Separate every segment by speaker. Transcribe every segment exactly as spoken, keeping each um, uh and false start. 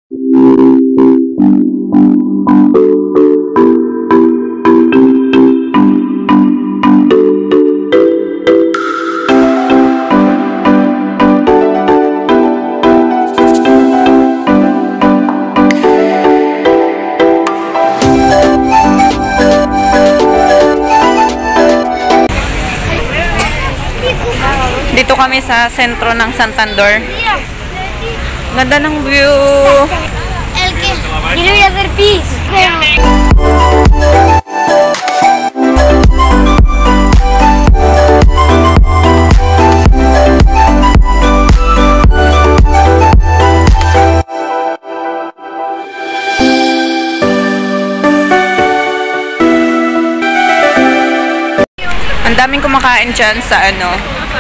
Speaker 1: Dito kami sa sentro ng Santander. Ganda ng view.
Speaker 2: El que quiero hacer pis.
Speaker 1: Ang daming kumakain dyan sa ano,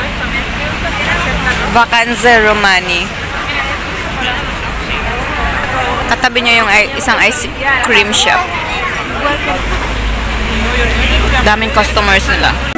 Speaker 1: Vacanze Romani. Katabi niya yung isang ice cream shop. Daming customers nila.